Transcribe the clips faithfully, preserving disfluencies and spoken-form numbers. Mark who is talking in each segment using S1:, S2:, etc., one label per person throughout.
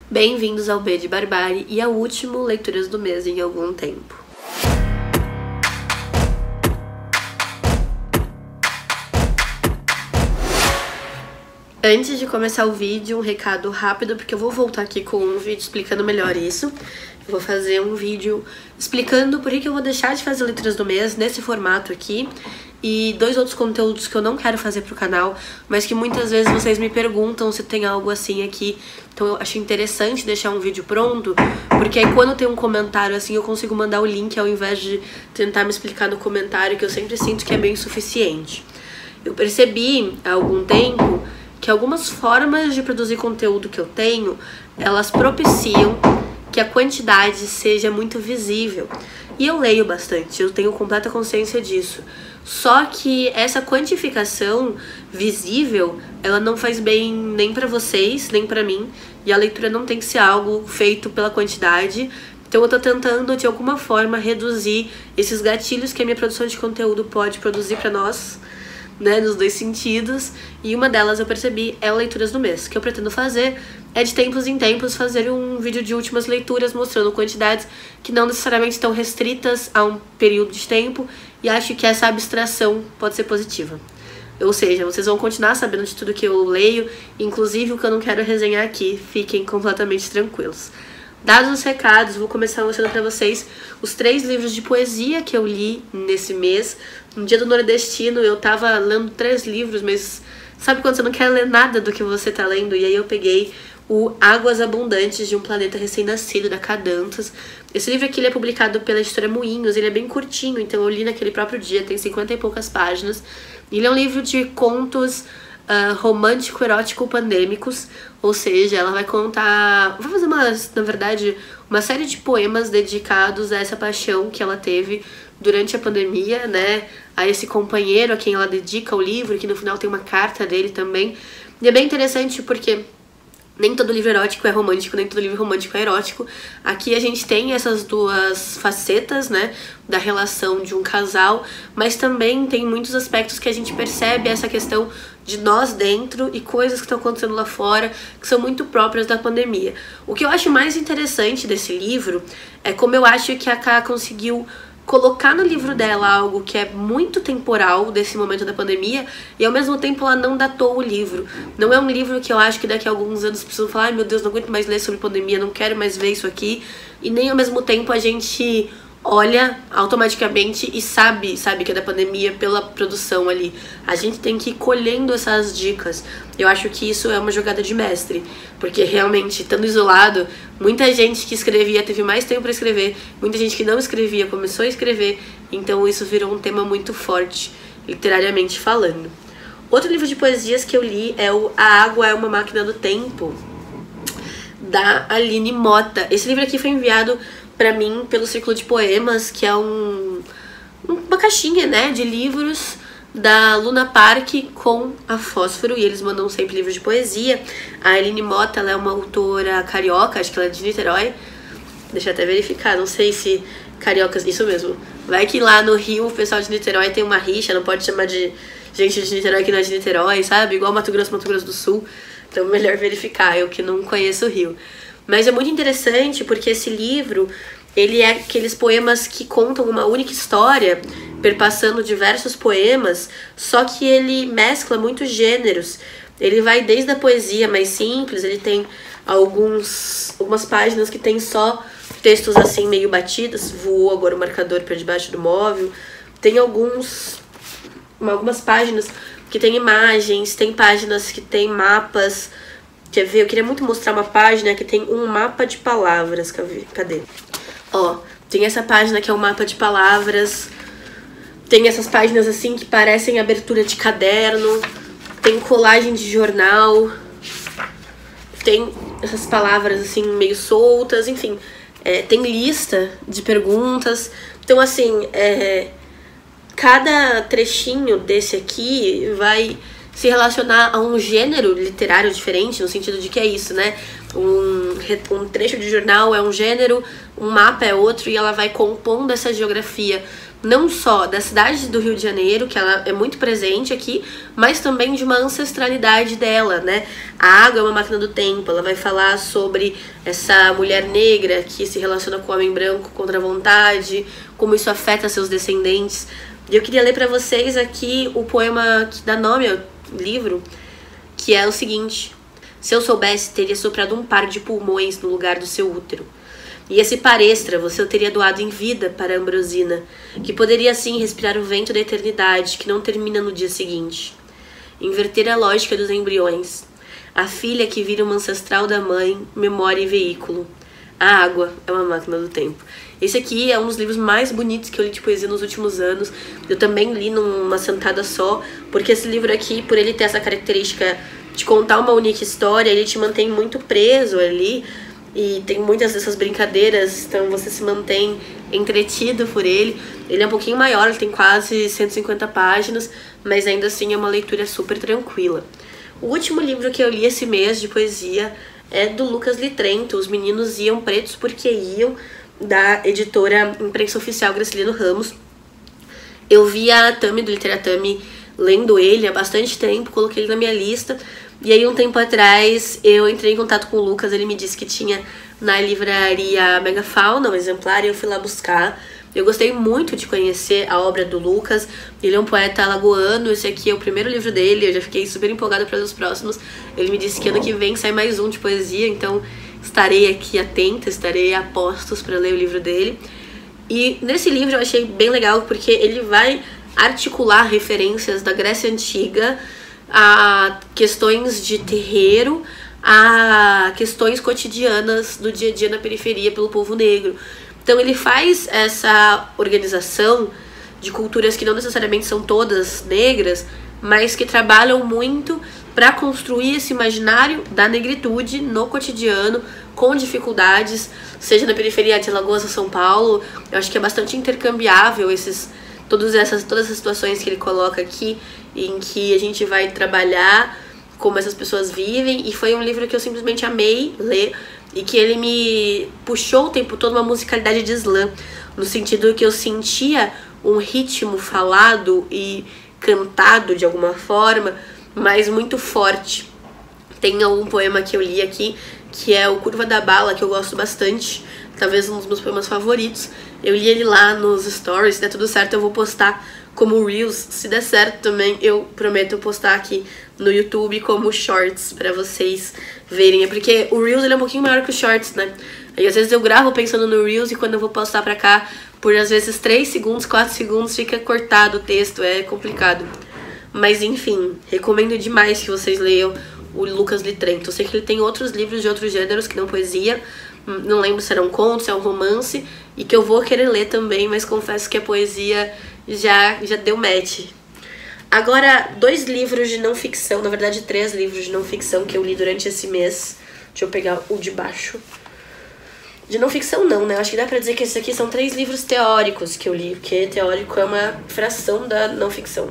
S1: Bem-vindos ao B de Barbárie e ao último Leituras do Mês em algum tempo. Antes de começar o vídeo, um recado rápido, porque eu vou voltar aqui com um vídeo explicando melhor isso. Eu vou fazer um vídeo explicando por que eu vou deixar de fazer Leituras do Mês nesse formato aqui e dois outros conteúdos que eu não quero fazer pro canal, mas que muitas vezes vocês me perguntam se tem algo assim aqui. Então eu acho interessante deixar um vídeo pronto, porque aí quando tem um comentário assim eu consigo mandar o link ao invés de tentar me explicar no comentário, que eu sempre sinto que é bem suficiente. Eu percebi há algum tempo que algumas formas de produzir conteúdo que eu tenho, elas propiciam que a quantidade seja muito visível. E eu leio bastante, eu tenho completa consciência disso. Só que essa quantificação visível, ela não faz bem nem pra vocês, nem pra mim. E a leitura não tem que ser algo feito pela quantidade. Então eu tô tentando, de alguma forma, reduzir esses gatilhos que a minha produção de conteúdo pode produzir pra nós, né, nos dois sentidos, e uma delas eu percebi é Leituras do Mês. O que eu pretendo fazer é de tempos em tempos fazer um vídeo de últimas leituras mostrando quantidades que não necessariamente estão restritas a um período de tempo, e acho que essa abstração pode ser positiva. Ou seja, vocês vão continuar sabendo de tudo que eu leio, inclusive o que eu não quero resenhar aqui, fiquem completamente tranquilos. Dados os recados, vou começar mostrando pra vocês os três livros de poesia que eu li nesse mês. No dia do Nordestino eu tava lendo três livros, mas sabe quando você não quer ler nada do que você tá lendo? E aí eu peguei o Águas Abundantes de um Planeta Recém-Nascido, da Cadantas. Esse livro aqui ele é publicado pela editora Moinhos, ele é bem curtinho, então eu li naquele próprio dia, tem cinquenta e poucas páginas. Ele é um livro de contos Uh, romântico-erótico-pandêmicos, ou seja, ela vai contar, vai fazer uma, na verdade, uma série de poemas dedicados a essa paixão que ela teve durante a pandemia, né, a esse companheiro a quem ela dedica o livro, que no final tem uma carta dele também. E é bem interessante porque nem todo livro erótico é romântico, nem todo livro romântico é erótico. Aqui a gente tem essas duas facetas, né, da relação de um casal, mas também tem muitos aspectos que a gente percebe essa questão de nós dentro e coisas que estão acontecendo lá fora, que são muito próprias da pandemia. O que eu acho mais interessante desse livro é como eu acho que a Ká conseguiu colocar no livro dela algo que é muito temporal desse momento da pandemia e ao mesmo tempo ela não datou o livro. Não é um livro que eu acho que daqui a alguns anos precisam falar, ai meu Deus, não aguento mais ler sobre pandemia, não quero mais ver isso aqui, e nem ao mesmo tempo a gente olha automaticamente e sabe, sabe que é da pandemia pela produção ali. A gente tem que ir colhendo essas dicas. Eu acho que isso é uma jogada de mestre, porque realmente, estando isolado, muita gente que escrevia teve mais tempo para escrever, muita gente que não escrevia começou a escrever, então isso virou um tema muito forte, literariamente falando. Outro livro de poesias que eu li é o A Água é uma Máquina do Tempo, da Aline Mota. Esse livro aqui foi enviado pra mim pelo Círculo de Poemas, que é um, uma caixinha, né, de livros da Luna Park com a Fósforo, e eles mandam sempre livros de poesia. A Aline Mota, ela é uma autora carioca, acho que ela é de Niterói, deixa eu até verificar, não sei se cariocas, isso mesmo, vai que lá no Rio o pessoal de Niterói tem uma rixa, não pode chamar de gente de Niterói que não é de Niterói, sabe, igual Mato Grosso, Mato Grosso do Sul, então melhor verificar, eu que não conheço o Rio. Mas é muito interessante porque esse livro, ele é aqueles poemas que contam uma única história, perpassando diversos poemas, só que ele mescla muitos gêneros. Ele vai desde a poesia mais simples, ele tem alguns, algumas páginas que tem só textos assim meio batidos, voou agora o marcador para debaixo do móvel. Tem alguns, algumas páginas que tem imagens, tem páginas que tem mapas. Quer ver? Eu queria muito mostrar uma página que tem um mapa de palavras. Cadê? Ó, tem essa página que é um mapa de palavras. Tem essas páginas assim que parecem abertura de caderno. Tem colagem de jornal. Tem essas palavras assim meio soltas. Enfim, é, tem lista de perguntas. Então assim, é, cada trechinho desse aqui vai se relacionar a um gênero literário diferente, no sentido de que é isso, né? Um, um trecho de jornal é um gênero, um mapa é outro, e ela vai compondo essa geografia não só da cidade do Rio de Janeiro, que ela é muito presente aqui, mas também de uma ancestralidade dela, né? A Água é uma máquina do tempo, ela vai falar sobre essa mulher negra que se relaciona com o homem branco contra a vontade, como isso afeta seus descendentes. E eu queria ler para vocês aqui o poema que dá nome ao livro, que é o seguinte: se eu soubesse, teria soprado um par de pulmões no lugar do seu útero. E esse par extra você o teria doado em vida para a Ambrosina, que poderia assim respirar o vento da eternidade, que não termina no dia seguinte. Inverter a lógica dos embriões. A filha que vira uma ancestral da mãe, memória e veículo. A água é uma máquina do tempo. Esse aqui é um dos livros mais bonitos que eu li de poesia nos últimos anos. Eu também li numa sentada só, porque esse livro aqui, por ele ter essa característica de contar uma única história, ele te mantém muito preso ali. E tem muitas dessas brincadeiras, então você se mantém entretido por ele. Ele é um pouquinho maior, ele tem quase cento e cinquenta páginas, mas ainda assim é uma leitura super tranquila. O último livro que eu li esse mês de poesia é do Lucas Litrento, Os Meninos Iam Pretos Porque Iam, da editora Imprensa Oficial Graciliano Ramos. Eu vi a Tami do Literatami lendo ele há bastante tempo, coloquei ele na minha lista. E aí um tempo atrás eu entrei em contato com o Lucas, ele me disse que tinha na livraria Megafauna um exemplar e eu fui lá buscar. Eu gostei muito de conhecer a obra do Lucas, ele é um poeta alagoano, esse aqui é o primeiro livro dele, eu já fiquei super empolgada para os próximos. Ele me disse que ano que vem sai mais um de poesia, então estarei aqui atenta, estarei a postos para ler o livro dele. E nesse livro eu achei bem legal porque ele vai articular referências da Grécia Antiga a questões de terreiro, a questões cotidianas do dia a dia na periferia pelo povo negro. Então ele faz essa organização de culturas que não necessariamente são todas negras, mas que trabalham muito para construir esse imaginário da negritude no cotidiano, com dificuldades, seja na periferia de Alagoas ou São Paulo. Eu acho que é bastante intercambiável esses, todas, essas, todas essas situações que ele coloca aqui, em que a gente vai trabalhar como essas pessoas vivem. E foi um livro que eu simplesmente amei ler e que ele me puxou o tempo todo uma musicalidade de slam, no sentido que eu sentia um ritmo falado e cantado de alguma forma, mas muito forte. Tem um poema que eu li aqui, que é o Curva da Bala, que eu gosto bastante, talvez um dos meus poemas favoritos. Eu li ele lá nos stories, se der tudo certo eu vou postar como Reels, se der certo também eu prometo postar aqui no YouTube como Shorts pra vocês verem. É porque o Reels ele é um pouquinho maior que o Shorts, né? Aí às vezes eu gravo pensando no Reels e quando eu vou postar pra cá, por às vezes três segundos, quatro segundos, fica cortado o texto, é complicado. Mas enfim, recomendo demais que vocês leiam o Lucas Litrento. Eu sei que ele tem outros livros de outros gêneros que não poesia, não lembro se era um conto, se é um romance, e que eu vou querer ler também, mas confesso que a poesia já, já deu match. Agora, dois livros de não ficção, na verdade três livros de não ficção que eu li durante esse mês. Deixa eu pegar o de baixo. De não ficção não, né? Eu acho que dá pra dizer que esses aqui são três livros teóricos que eu li, porque teórico é uma fração da não ficção.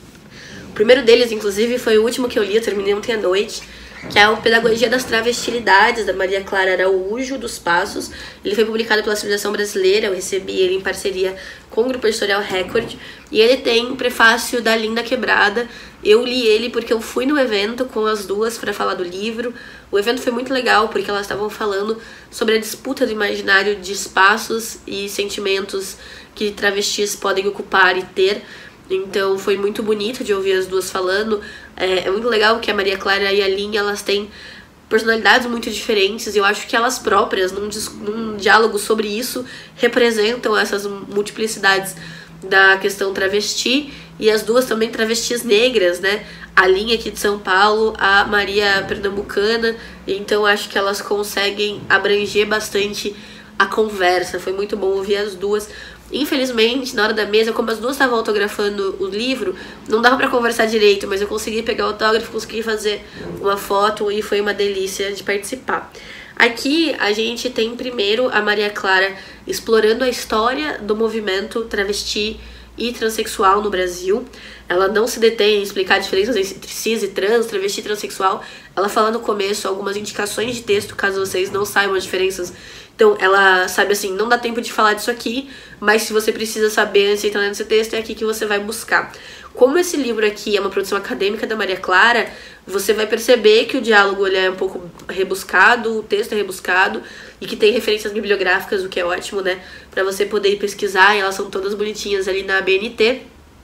S1: O primeiro deles, inclusive, foi o último que eu li, eu terminei ontem à noite, que é o Pedagogia das Travestilidades, da Maria Clara Araújo dos Passos. Ele foi publicado pela Civilização Brasileira, eu recebi ele em parceria com o Grupo Editorial Record, e ele tem prefácio da Linda Quebrada. Eu li ele porque eu fui no evento com as duas para falar do livro. O evento foi muito legal porque elas estavam falando sobre a disputa do imaginário de espaços e sentimentos que travestis podem ocupar e ter. Então foi muito bonito de ouvir as duas falando. É, é muito legal que a Maria Clara e a Linha, elas têm personalidades muito diferentes. E eu acho que elas próprias, num, num diálogo sobre isso, representam essas multiplicidades da questão travesti. E as duas também travestis negras, né? A Linha aqui de São Paulo, a Maria pernambucana. Então acho que elas conseguem abranger bastante a conversa. Foi muito bom ouvir as duas. Infelizmente, na hora da mesa, como as duas estavam autografando o livro, não dava pra conversar direito, mas eu consegui pegar o autógrafo, consegui fazer uma foto e foi uma delícia de participar. Aqui a gente tem primeiro a Maria Clara explorando a história do movimento travesti e transexual no Brasil. Ela não se detém em explicar diferenças entre cis e trans, travesti e transexual. Ela fala no começo algumas indicações de texto, caso vocês não saibam as diferenças. Então, ela sabe assim, não dá tempo de falar disso aqui, mas se você precisa saber antes de entrar nesse texto, é aqui que você vai buscar. Como esse livro aqui é uma produção acadêmica da Maria Clara, você vai perceber que o diálogo ele é um pouco rebuscado, o texto é rebuscado, e que tem referências bibliográficas, o que é ótimo, né? Pra você poder ir pesquisar, e elas são todas bonitinhas ali na B N T.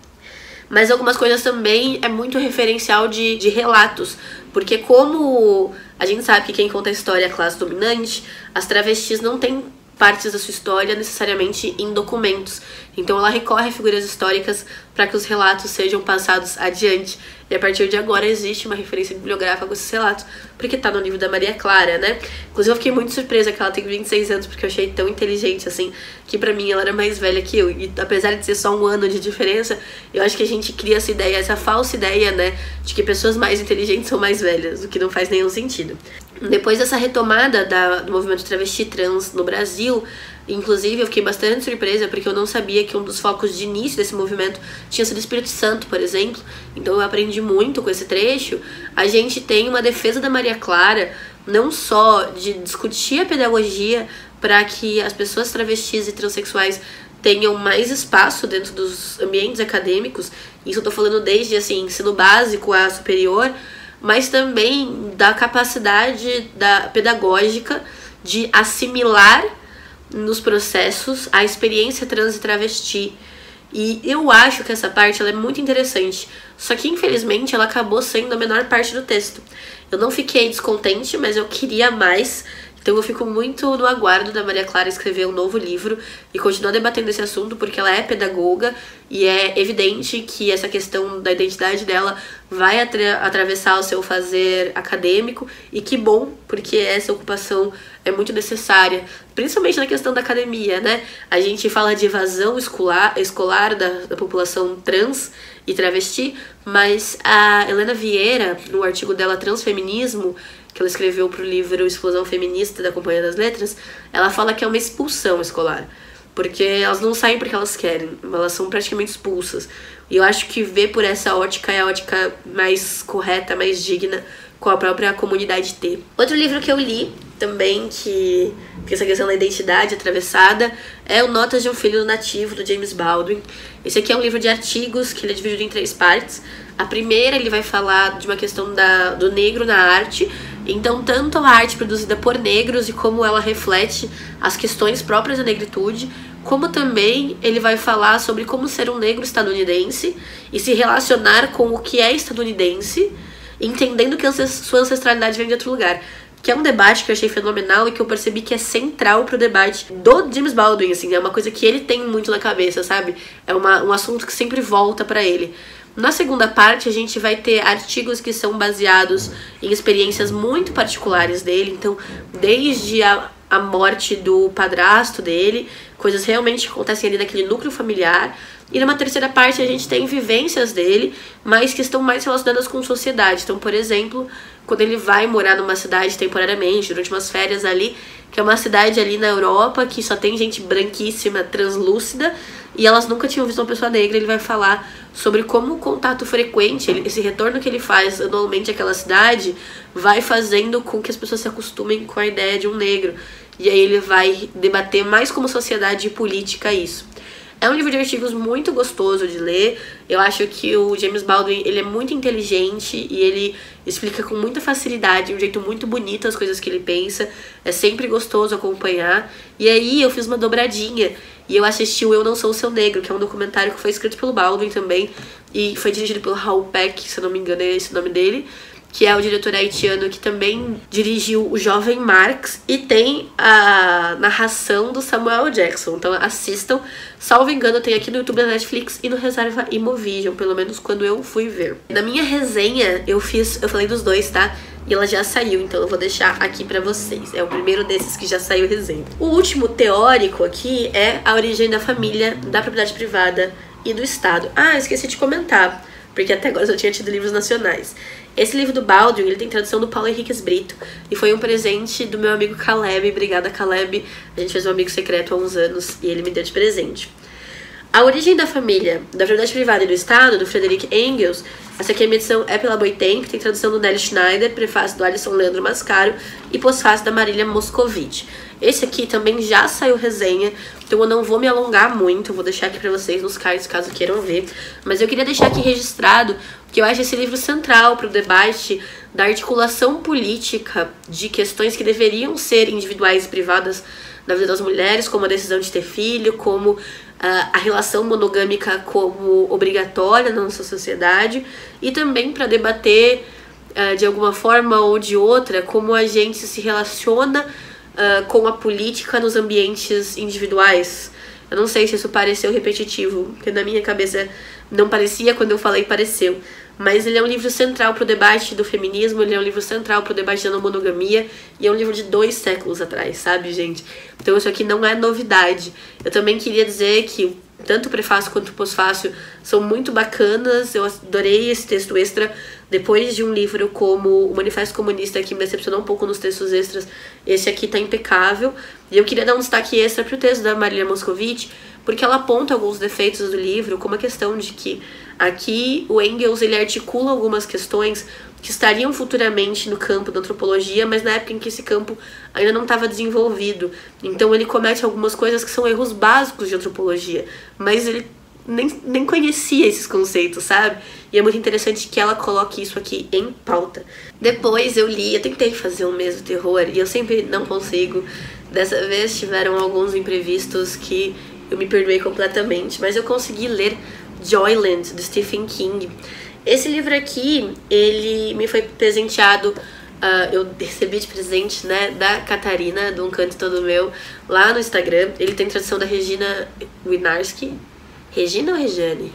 S1: Mas algumas coisas também é muito referencial de, de relatos, porque como a gente sabe que quem conta a história é a classe dominante, as travestis não têm partes da sua história necessariamente em documentos. Então ela recorre a figuras históricas para que os relatos sejam passados adiante. E a partir de agora existe uma referência bibliográfica com esses relatos, porque tá no livro da Maria Clara, né? Inclusive eu fiquei muito surpresa que ela tem vinte e seis anos, porque eu achei tão inteligente, assim, que pra mim ela era mais velha que eu. E apesar de ser só um ano de diferença, eu acho que a gente cria essa ideia, essa falsa ideia, né, de que pessoas mais inteligentes são mais velhas, o que não faz nenhum sentido. Depois dessa retomada da, do movimento travesti trans no Brasil, inclusive eu fiquei bastante surpresa porque eu não sabia que um dos focos de início desse movimento tinha sido o Espírito Santo, por exemplo. Então eu aprendi muito com esse trecho. A gente tem uma defesa da Maria Clara, não só de discutir a pedagogia para que as pessoas travestis e transexuais tenham mais espaço dentro dos ambientes acadêmicos. Isso eu tô falando desde assim, ensino básico a superior, mas também da capacidade da pedagógica de assimilar nos processos a experiência trans e travesti. E eu acho que essa parte ela é muito interessante, só que infelizmente ela acabou sendo a menor parte do texto. Eu não fiquei descontente, mas eu queria mais. Então eu fico muito no aguardo da Maria Clara escrever um novo livro e continuar debatendo esse assunto, porque ela é pedagoga e é evidente que essa questão da identidade dela vai atra- atravessar o seu fazer acadêmico, e que bom, porque essa ocupação é muito necessária, principalmente na questão da academia, né? A gente fala de evasão escolar, escolar da, da população trans e travesti, mas a Helena Vieira, no artigo dela Transfeminismo, que ela escreveu pro livro Explosão Feminista da Companhia das Letras, ela fala que é uma expulsão escolar, porque elas não saem porque elas querem, elas são praticamente expulsas. E eu acho que ver por essa ótica é a ótica mais correta, mais digna, com a própria comunidade ter. Outro livro que eu li também, que tem essa questão da identidade atravessada, é o Notas de um Filho Nativo, do James Baldwin. Esse aqui é um livro de artigos que ele é dividido em três partes. A primeira, ele vai falar de uma questão da, do negro na arte. Então, tanto a arte produzida por negros e como ela reflete as questões próprias da negritude, como também ele vai falar sobre como ser um negro estadunidense e se relacionar com o que é estadunidense, entendendo que a sua ancestralidade vem de outro lugar. Que é um debate que eu achei fenomenal e que eu percebi que é central pro debate do James Baldwin, assim, é uma coisa que ele tem muito na cabeça, sabe? É uma, um assunto que sempre volta pra ele. Na segunda parte, a gente vai ter artigos que são baseados em experiências muito particulares dele, então, desde a, a morte do padrasto dele, coisas realmente que acontecem ali naquele núcleo familiar. E numa terceira parte, a gente tem vivências dele, mas que estão mais relacionadas com sociedade. Então, por exemplo, quando ele vai morar numa cidade temporariamente, durante umas férias ali, que é uma cidade ali na Europa que só tem gente branquíssima, translúcida, e elas nunca tinham visto uma pessoa negra. Ele vai falar sobre como o contato frequente, esse retorno que ele faz anualmente àquela cidade, vai fazendo com que as pessoas se acostumem com a ideia de um negro. E aí ele vai debater mais como sociedade e política isso. É um livro de artigos muito gostoso de ler. Eu acho que o James Baldwin, ele é muito inteligente e ele explica com muita facilidade, de um jeito muito bonito, as coisas que ele pensa. É sempre gostoso acompanhar. E aí eu fiz uma dobradinha e eu assisti o Eu Não Sou o Seu Negro, que é um documentário que foi escrito pelo Baldwin também e foi dirigido pelo Raul Peck, se eu não me engano é esse o nome dele, que é o diretor haitiano que também dirigiu O Jovem Marx, e tem a narração do Samuel Jackson. Então assistam. Salvo engano, tem aqui no YouTube da Netflix e no Reserva Imovision, pelo menos quando eu fui ver. Na minha resenha, eu fiz, eu falei dos dois, tá? E ela já saiu, então eu vou deixar aqui pra vocês. É o primeiro desses que já saiu resenha. O último teórico aqui é A Origem da Família, da Propriedade Privada e do Estado. Ah, esqueci de comentar, porque até agora eu só tinha tido livros nacionais. Esse livro do Baldwin, ele tem tradução do Paulo Henriques Brito e foi um presente do meu amigo Caleb. Obrigada, Caleb. A gente fez um amigo secreto há uns anos e ele me deu de presente. A Origem da Família, da Propriedade Privada e do Estado, do Frederick Engels. Essa aqui é a minha edição, é pela Boitempo, tem tradução do Nelly Schneider, prefácio do Alisson Leandro Mascaro e pós-fácio da Marília Moscovitch. Esse aqui também já saiu resenha, então eu não vou me alongar muito, eu vou deixar aqui pra vocês nos cards caso queiram ver. Mas eu queria deixar aqui registrado que eu acho esse livro central para o debate da articulação política de questões que deveriam ser individuais e privadas na vida das mulheres, como a decisão de ter filho, como uh, a relação monogâmica como obrigatória na nossa sociedade, e também para debater uh, de alguma forma ou de outra como a gente se relaciona uh, com a política nos ambientes individuais. Eu não sei se isso pareceu repetitivo, porque na minha cabeça não parecia, quando eu falei pareceu. Mas ele é um livro central para o debate do feminismo, ele é um livro central para o debate da não monogamia, e é um livro de dois séculos atrás, sabe, gente? Então isso aqui não é novidade. Eu também queria dizer que tanto o prefácio quanto o pós-fácio são muito bacanas, eu adorei esse texto extra. Depois de um livro como o Manifesto Comunista, que me decepcionou um pouco nos textos extras, esse aqui tá impecável. E eu queria dar um destaque extra pro texto da Marília Moscovitch, porque ela aponta alguns defeitos do livro, como a questão de que aqui o Engels ele articula algumas questões que estariam futuramente no campo da antropologia, mas na época em que esse campo ainda não estava desenvolvido. Então ele comete algumas coisas que são erros básicos de antropologia, mas ele nem, nem conhecia esses conceitos, sabe? E é muito interessante que ela coloque isso aqui em pauta. Depois eu li, eu tentei fazer um mês do terror e eu sempre não consigo. Dessa vez tiveram alguns imprevistos que eu me perdoei completamente, mas eu consegui ler Joyland, do Stephen King. Esse livro aqui, ele me foi presenteado, uh, eu recebi de presente, né, da Catarina, de Um Canto Todo Meu, lá no Instagram. Ele tem tradução da Regina Winarski. Regina ou Regiane?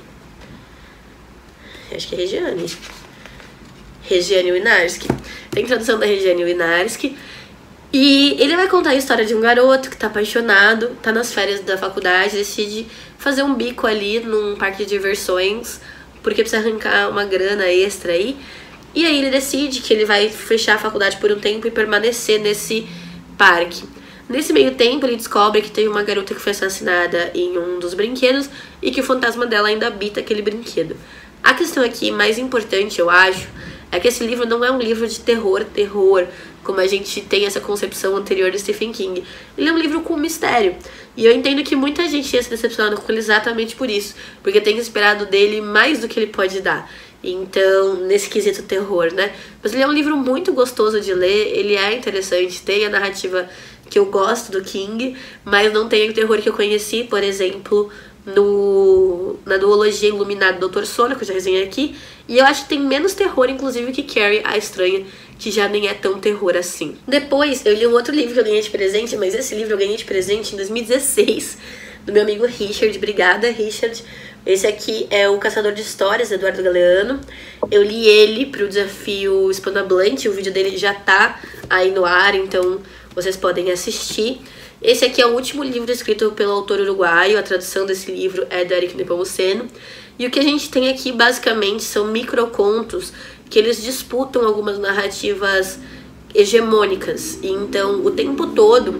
S1: Acho que é Regiane. Regiane Winarski. Tem tradução da Regiane Winarski. E ele vai contar a história de um garoto que tá apaixonado, tá nas férias da faculdade, decide fazer um bico ali num parque de diversões, porque precisa arrancar uma grana extra aí. E aí ele decide que ele vai fechar a faculdade por um tempo e permanecer nesse parque. Nesse meio tempo ele descobre que tem uma garota que foi assassinada em um dos brinquedos e que o fantasma dela ainda habita aquele brinquedo. A questão aqui mais importante, eu acho, é que esse livro não é um livro de terror, terror, como a gente tem essa concepção anterior do Stephen King. Ele é um livro com mistério. E eu entendo que muita gente ia se decepcionar com ele exatamente por isso, porque tem esperado dele mais do que ele pode dar. Então, nesse quesito terror, né? Mas ele é um livro muito gostoso de ler, ele é interessante, tem a narrativa que eu gosto do King, mas não tem o terror que eu conheci, por exemplo, no, na duologia Iluminado do doutor Sono, que eu já resenhei aqui. E eu acho que tem menos terror, inclusive, que Carrie, a Estranha, que já nem é tão terror assim. Depois, eu li um outro livro que eu ganhei de presente, mas esse livro eu ganhei de presente em dois mil e dezesseis, do meu amigo Richard. Obrigada, Richard. Esse aqui é o Caçador de Histórias, Eduardo Galeano. Eu li ele pro desafio Hispanohablante, o vídeo dele já tá aí no ar, então vocês podem assistir. Esse aqui é o último livro escrito pelo autor uruguaio, a tradução desse livro é do Éric Nepomuceno. E o que a gente tem aqui, basicamente, são microcontos que eles disputam algumas narrativas hegemônicas. E então, o tempo todo,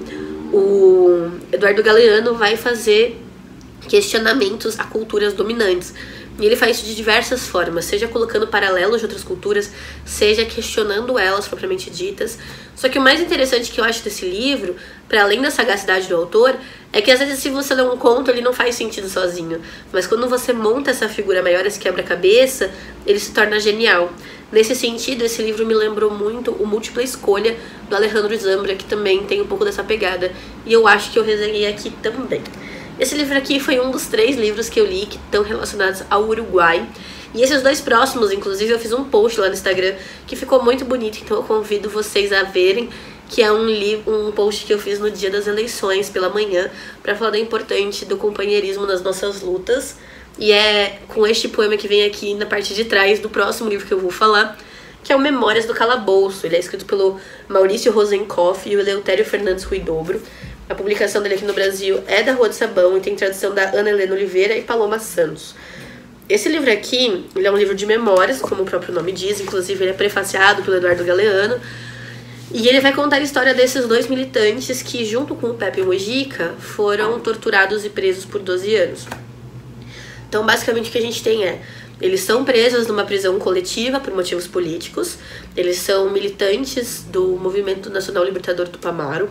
S1: o Eduardo Galeano vai fazer questionamentos a culturas dominantes. E ele faz isso de diversas formas, seja colocando paralelos de outras culturas, seja questionando elas propriamente ditas. Só que o mais interessante que eu acho desse livro, para além da sagacidade do autor, é que às vezes se você lê um conto, ele não faz sentido sozinho. Mas quando você monta essa figura maior, esse quebra-cabeça, ele se torna genial. Nesse sentido, esse livro me lembrou muito o Múltipla Escolha, do Alejandro Zambra, que também tem um pouco dessa pegada. E eu acho que eu resenhei aqui também. Esse livro aqui foi um dos três livros que eu li que estão relacionados ao Uruguai. E esses dois próximos, inclusive, eu fiz um post lá no Instagram que ficou muito bonito, então eu convido vocês a verem, que é um, livro, um post que eu fiz no dia das eleições, pela manhã, para falar da importância do companheirismo nas nossas lutas. E é com este poema que vem aqui na parte de trás do próximo livro que eu vou falar, que é o Memórias do Calabouço. Ele é escrito pelo Maurício Rosenkoff e o Eleutério Fernandes Huidobro. A publicação dele aqui no Brasil é da Rua de Sabão e tem tradução da Ana Helena Oliveira e Paloma Santos. Esse livro aqui, ele é um livro de memórias, como o próprio nome diz, inclusive ele é prefaciado pelo Eduardo Galeano. E ele vai contar a história desses dois militantes que, junto com o Pepe Mujica, foram torturados e presos por doze anos. Então, basicamente, o que a gente tem é... Eles são presos numa prisão coletiva por motivos políticos. Eles são militantes do Movimento Nacional Libertador Tupamaro.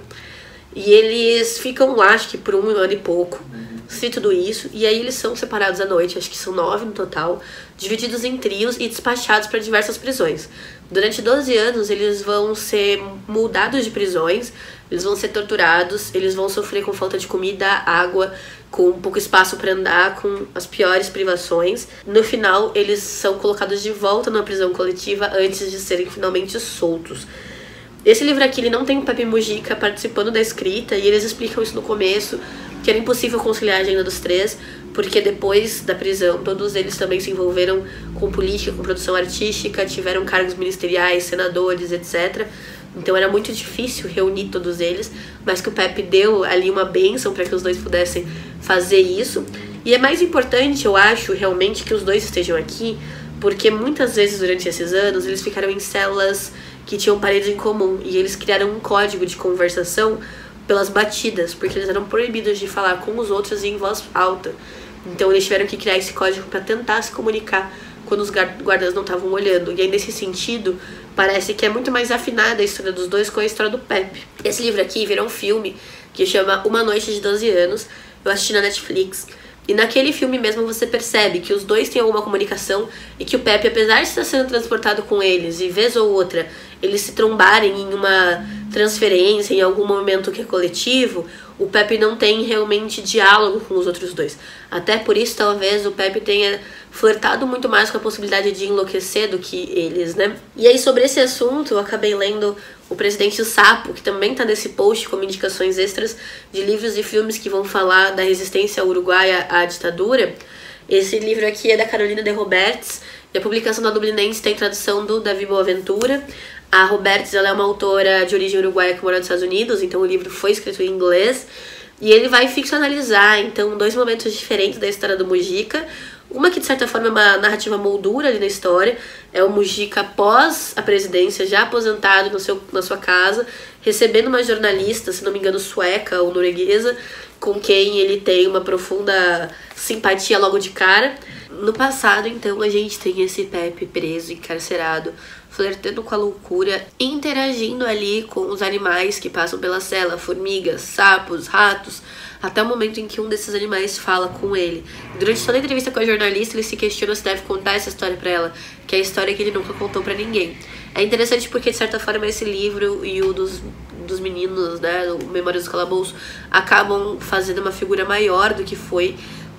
S1: E eles ficam lá, acho que por um ano e pouco, se tudo isso. E aí eles são separados à noite, acho que são nove no total, divididos em trios e despachados para diversas prisões. Durante doze anos, eles vão ser mudados de prisões, eles vão ser torturados, eles vão sofrer com falta de comida, água, com pouco espaço para andar, com as piores privações. No final, eles são colocados de volta numa prisão coletiva antes de serem finalmente soltos. Esse livro aqui, ele não tem o Pepe Mujica participando da escrita, e eles explicam isso no começo, que era impossível conciliar a agenda dos três, porque depois da prisão, todos eles também se envolveram com política, com produção artística, tiveram cargos ministeriais, senadores, etcétera. Então era muito difícil reunir todos eles, mas que o Pepe deu ali uma bênção para que os dois pudessem fazer isso. E é mais importante, eu acho, realmente, que os dois estejam aqui, porque muitas vezes durante esses anos eles ficaram em células que tinham paredes em comum, e eles criaram um código de conversação pelas batidas, porque eles eram proibidos de falar com os outros em voz alta. Então eles tiveram que criar esse código para tentar se comunicar quando os guardas não estavam olhando. E aí, nesse sentido, parece que é muito mais afinada a história dos dois com a história do Pepe. Esse livro aqui virou um filme que chama Uma Noite de doze anos. Eu assisti na Netflix. E naquele filme mesmo você percebe que os dois têm alguma comunicação e que o Pepe, apesar de estar sendo transportado com eles e vez ou outra eles se trombarem em uma transferência, em algum momento que é coletivo, o Pepe não tem realmente diálogo com os outros dois. Até por isso, talvez, o Pepe tenha flertado muito mais com a possibilidade de enlouquecer do que eles, né? E aí, sobre esse assunto, eu acabei lendo O Presidente Sapo, que também tá nesse post como indicações extras de livros e filmes que vão falar da resistência uruguaia à ditadura. Esse livro aqui é da Carolina de Roberts, e a publicação da Dublinense tem tradução do Davi Boaventura. A Roberts, ela é uma autora de origem uruguaia que mora nos Estados Unidos, então o livro foi escrito em inglês. E ele vai ficcionalizar, então, dois momentos diferentes da história do Mujica. Uma que, de certa forma, é uma narrativa moldura ali na história. É o Mujica após a presidência, já aposentado no seu, na sua casa, recebendo uma jornalista, se não me engano, sueca ou norueguesa, com quem ele tem uma profunda simpatia logo de cara. No passado, então, a gente tem esse Pepe preso, encarcerado, flertando com a loucura, interagindo ali com os animais que passam pela cela, formigas, sapos, ratos, até o momento em que um desses animais fala com ele. Durante toda a entrevista com a jornalista, ele se questiona se deve contar essa história pra ela, que é a história que ele nunca contou pra ninguém. É interessante porque, de certa forma, esse livro e o dos, dos meninos, né, o Memórias do Calabouço, acabam fazendo uma figura maior do que foi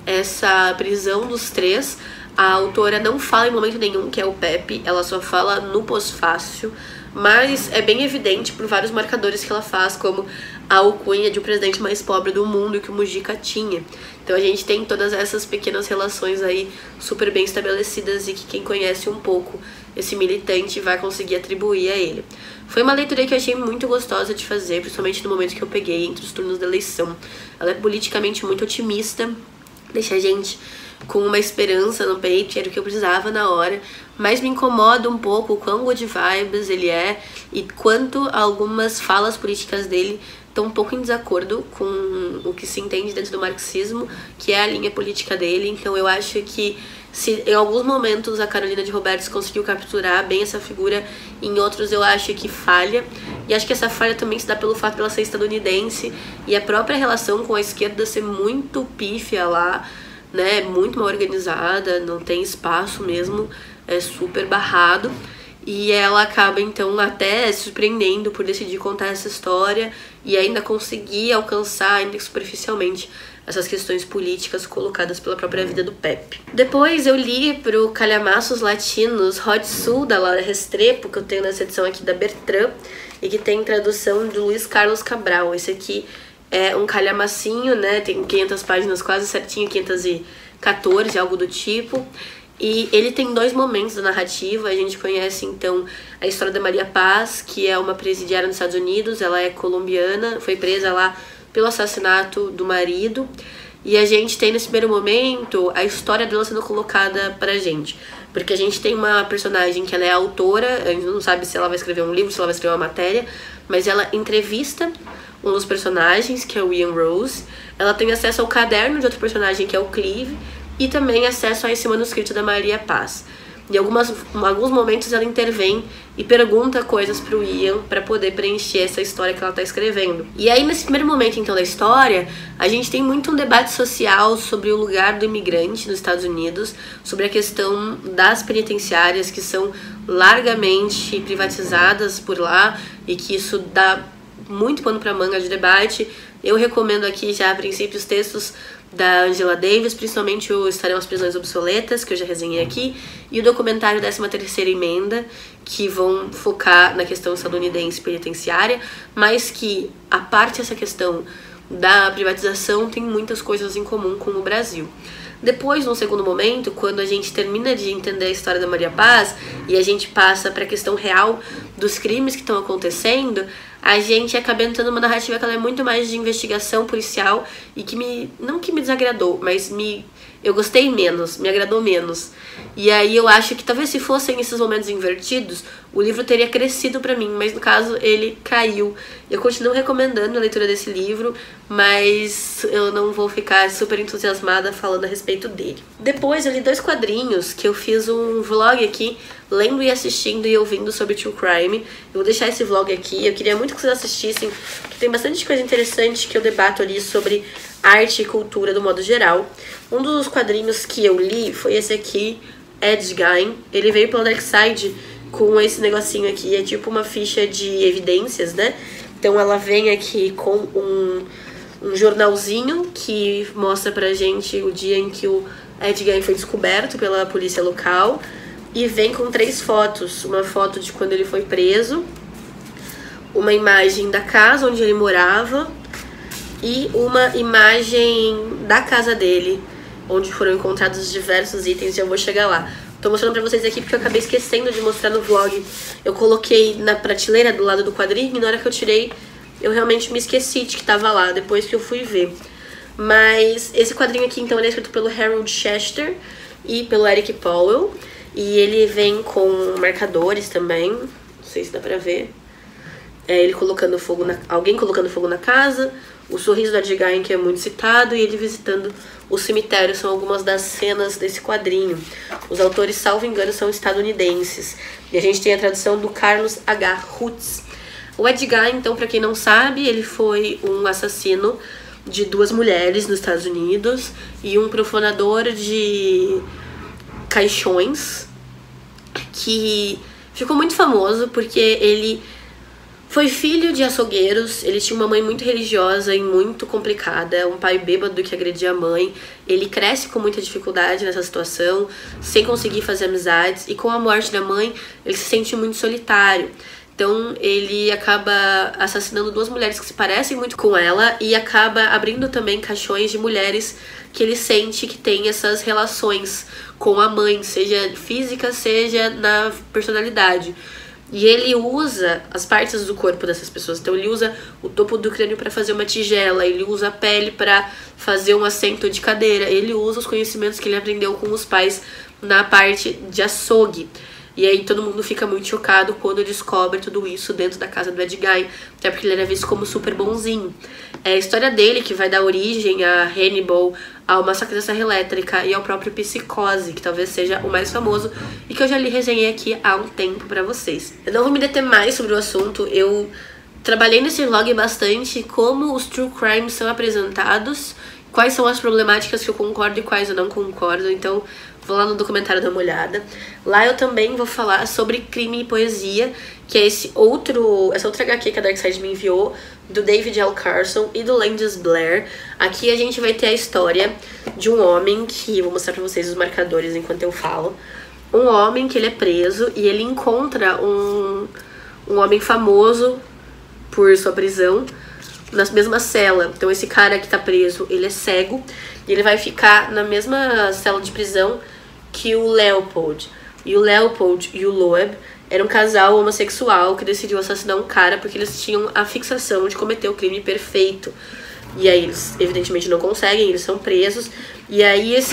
S1: essa prisão dos três. A autora não fala em momento nenhum que é o Pepe, ela só fala no pós-fácil, mas é bem evidente por vários marcadores que ela faz, como a alcunha de o presidente mais pobre do mundo que o Mujica tinha. Então a gente tem todas essas pequenas relações aí super bem estabelecidas e que quem conhece um pouco esse militante vai conseguir atribuir a ele. Foi uma leitura que eu achei muito gostosa de fazer, principalmente no momento que eu peguei entre os turnos da eleição. Ela é politicamente muito otimista, deixa a gente com uma esperança no peito, era o que eu precisava na hora, mas me incomoda um pouco o quão good vibes ele é e quanto algumas falas políticas dele estão um pouco em desacordo com o que se entende dentro do marxismo, que é a linha política dele. Então eu acho que se em alguns momentos a Carolina de Roberts conseguiu capturar bem essa figura, em outros eu acho que falha. E acho que essa falha também se dá pelo fato de ela ser estadunidense e a própria relação com a esquerda ser muito pífia lá, né, muito mal organizada, não tem espaço mesmo, é super barrado. E ela acaba, então, até se surpreendendo por decidir contar essa história e ainda conseguir alcançar, ainda que superficialmente, essas questões políticas colocadas pela própria vida do Pepe. Depois eu li pro Calhamaços Latinos Hot Sul, da Laura Restrepo, que eu tenho nessa edição aqui da Bertrand, e que tem tradução de Luiz Carlos Cabral. Esse aqui é um calhamacinho, né, tem quinhentas páginas quase certinho, quinhentas e quatorze, algo do tipo. E ele tem dois momentos da narrativa. A gente conhece, então, a história da Maria Paz, que é uma presidiária nos Estados Unidos. Ela é colombiana, foi presa lá pelo assassinato do marido. E a gente tem, nesse primeiro momento, a história dela sendo colocada pra gente. Porque a gente tem uma personagem que ela é autora, a gente não sabe se ela vai escrever um livro, se ela vai escrever uma matéria, mas ela entrevista um dos personagens, que é o Ian Rose. Ela tem acesso ao caderno de outro personagem, que é o Cleve. e também acesso a esse manuscrito da Maria Paz. Em algumas, em alguns momentos ela intervém e pergunta coisas pro Ian para poder preencher essa história que ela tá escrevendo. E aí, nesse primeiro momento, então, da história, a gente tem muito um debate social sobre o lugar do imigrante nos Estados Unidos, sobre a questão das penitenciárias, que são largamente privatizadas por lá e que isso dá muito pano pra manga de debate. Eu recomendo aqui já, a princípio, os textos da Angela Davis, principalmente o Estarão as Prisões Obsoletas, que eu já resenhei aqui, e o documentário décima terceira Emenda, que vão focar na questão estadunidense penitenciária, mas que, a parte dessa questão da privatização, tem muitas coisas em comum com o Brasil. Depois, num segundo momento, quando a gente termina de entender a história da Maria Paz e a gente passa para a questão real dos crimes que estão acontecendo, a gente acaba entrando numa narrativa que ela é muito mais de investigação policial e que me, não que me desagradou, mas me, eu gostei menos, me agradou menos. E aí eu acho que talvez se fossem esses momentos invertidos, o livro teria crescido pra mim, mas no caso ele caiu. Eu continuo recomendando a leitura desse livro, mas eu não vou ficar super entusiasmada falando a respeito dele. Depois eu li dois quadrinhos que eu fiz um vlog aqui, lendo e assistindo e ouvindo sobre True Crime. Eu vou deixar esse vlog aqui, eu queria muito que vocês assistissem, porque tem bastante coisa interessante que eu debato ali sobre arte e cultura do modo geral. Um dos quadrinhos que eu li foi esse aqui, Edguy. Ele veio pelo Darkside com esse negocinho aqui, é tipo uma ficha de evidências, né? Então ela vem aqui com um, um jornalzinho que mostra pra gente o dia em que o Edguy foi descoberto pela polícia local, e vem com três fotos, uma foto de quando ele foi preso, uma imagem da casa onde ele morava e uma imagem da casa dele, onde foram encontrados diversos itens, e eu vou chegar lá. Tô mostrando pra vocês aqui porque eu acabei esquecendo de mostrar no vlog. Eu coloquei na prateleira do lado do quadrinho e na hora que eu tirei, eu realmente me esqueci de que tava lá, depois que eu fui ver. Mas esse quadrinho aqui, então, ele é escrito pelo Harold Chester e pelo Eric Powell. E ele vem com marcadores também, não sei se dá pra ver. É ele colocando fogo na... alguém colocando fogo na casa, o sorriso da Edguy, que é muito citado, e ele visitando o cemitério. São algumas das cenas desse quadrinho. Os autores, salvo engano, são estadunidenses. E a gente tem a tradução do Carlos H. Rutz. O Edguy, então, pra quem não sabe, ele foi um assassino de duas mulheres nos Estados Unidos e um profanador de caixões, que ficou muito famoso porque ele foi filho de açougueiros, ele tinha uma mãe muito religiosa e muito complicada, um pai bêbado que agredia a mãe. Ele cresce com muita dificuldade nessa situação, sem conseguir fazer amizades, e com a morte da mãe, ele se sente muito solitário. Então ele acaba assassinando duas mulheres que se parecem muito com ela e acaba abrindo também caixões de mulheres que ele sente que tem essas relações com a mãe, seja física, seja na personalidade. E ele usa as partes do corpo dessas pessoas. Então ele usa o topo do crânio para fazer uma tigela, ele usa a pele para fazer um assento de cadeira, ele usa os conhecimentos que ele aprendeu com os pais na parte de açougue. E aí todo mundo fica muito chocado quando descobre tudo isso dentro da casa do Edguy, até porque ele era visto como super bonzinho. É a história dele que vai dar origem a Hannibal, ao Massacre da Serra Elétrica e ao próprio Psicose, que talvez seja o mais famoso e que eu já li resenhei aqui há um tempo pra vocês. Eu não vou me deter mais sobre o assunto, eu trabalhei nesse vlog bastante como os true crimes são apresentados, quais são as problemáticas que eu concordo e quais eu não concordo, então vou lá no documentário dar uma olhada. Lá eu também vou falar sobre Crime e Poesia, que é esse outro, essa outra H Q que a Darkside me enviou, do David L. Carson e do Landis Blair. Aqui a gente vai ter a história de um homem que... vou mostrar pra vocês os marcadores enquanto eu falo. Um homem que ele é preso e ele encontra um, um homem famoso por sua prisão na mesma cela. Então esse cara que tá preso, ele é cego e ele vai ficar na mesma cela de prisão que o Leopold. E o Leopold e o Loeb era um casal homossexual que decidiu assassinar um cara porque eles tinham a fixação de cometer o crime perfeito. E aí eles evidentemente não conseguem, eles são presos. E aí esse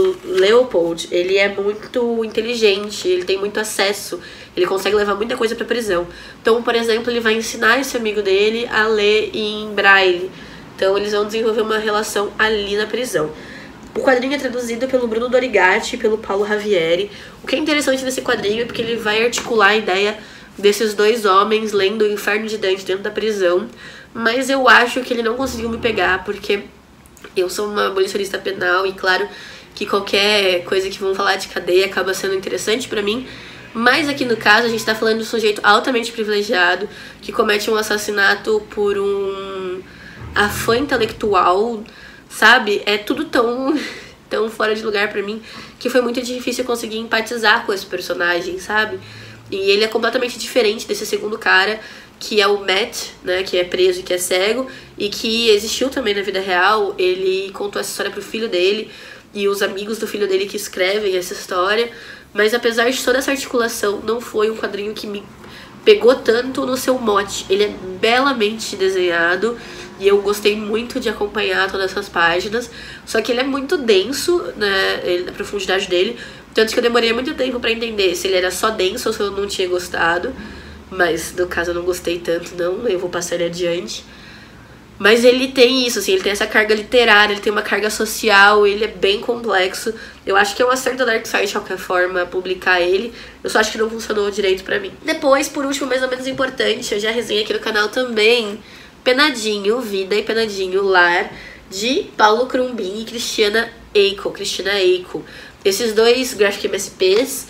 S1: Leopold, ele é muito inteligente, ele tem muito acesso, ele consegue levar muita coisa pra prisão. Então, por exemplo, ele vai ensinar esse amigo dele a ler em braille. Então eles vão desenvolver uma relação ali na prisão. O quadrinho é traduzido pelo Bruno Dorigatti e pelo Paulo Ravieri. O que é interessante desse quadrinho é porque ele vai articular a ideia desses dois homens lendo o Inferno de Dante dentro da prisão. Mas eu acho que ele não conseguiu me pegar, porque eu sou uma abolicionista penal e claro que qualquer coisa que vão falar de cadeia acaba sendo interessante pra mim. Mas aqui no caso a gente tá falando de um sujeito altamente privilegiado que comete um assassinato por um afã intelectual, sabe? É tudo tão, tão fora de lugar pra mim que foi muito difícil conseguir empatizar com esse personagem, sabe? E ele é completamente diferente desse segundo cara, que é o Matt, né, que é preso e que é cego, e que existiu também na vida real. Ele contou essa história pro filho dele e os amigos do filho dele que escrevem essa história. Mas apesar de toda essa articulação, não foi um quadrinho que me pegou tanto no seu mote. Ele é belamente desenhado e eu gostei muito de acompanhar todas essas páginas. Só que ele é muito denso, né, a profundidade dele. Tanto que eu demorei muito tempo pra entender se ele era só denso ou se eu não tinha gostado. Mas no caso eu não gostei tanto, não. Eu vou passar ele adiante. Mas ele tem isso, assim, ele tem essa carga literária, ele tem uma carga social, ele é bem complexo. Eu acho que é um acerto da Darkside de qualquer forma publicar ele. Eu só acho que não funcionou direito pra mim. Depois, por último, mais ou menos importante, eu já resenhei aqui no canal também Penadinho Vida e Penadinho Lar, de Paulo Crumbin e Cristiana Eiko. Cristina Eiko. Esses dois Graphic M S Ps,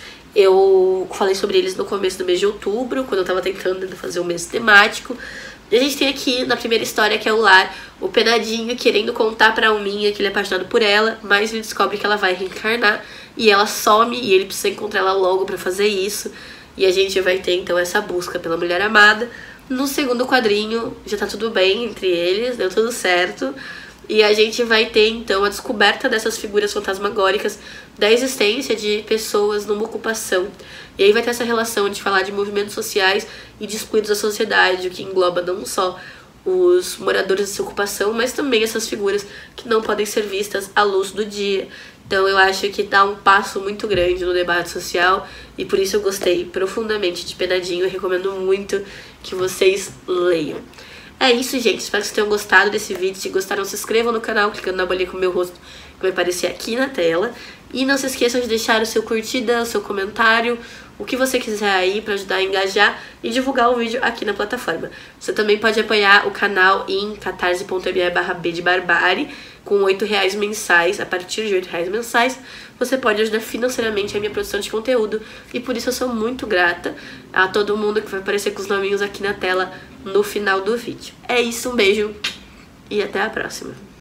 S1: eu falei sobre eles no começo do mês de outubro, quando eu tava tentando fazer um mês temático. E a gente tem aqui na primeira história, que é o Lar, o Penadinho querendo contar pra Alminha que ele é apaixonado por ela, mas ele descobre que ela vai reencarnar e ela some e ele precisa encontrar ela logo pra fazer isso. E a gente vai ter então essa busca pela mulher amada. No segundo quadrinho já tá tudo bem entre eles, deu tudo certo. E a gente vai ter então a descoberta dessas figuras fantasmagóricas, da existência de pessoas numa ocupação. E aí vai ter essa relação de falar de movimentos sociais e de excluídos da sociedade, o que engloba não só os moradores dessa ocupação, mas também essas figuras que não podem ser vistas à luz do dia. Então eu acho que dá um passo muito grande no debate social e por isso eu gostei profundamente de Penadinho e recomendo muito que vocês leiam. É isso, gente. Espero que vocês tenham gostado desse vídeo. Se gostaram, se inscrevam no canal clicando na bolinha com o meu rosto que vai aparecer aqui na tela. E não se esqueçam de deixar o seu curtida, o seu comentário, o que você quiser aí pra ajudar a engajar e divulgar o vídeo aqui na plataforma. Você também pode apoiar o canal em catarse ponto me barra b de barbárie com oito reais mensais. A partir de oito reais mensais você pode ajudar financeiramente a minha produção de conteúdo e por isso eu sou muito grata a todo mundo que vai aparecer com os nominhos aqui na tela no final do vídeo. É isso, um beijo e até a próxima.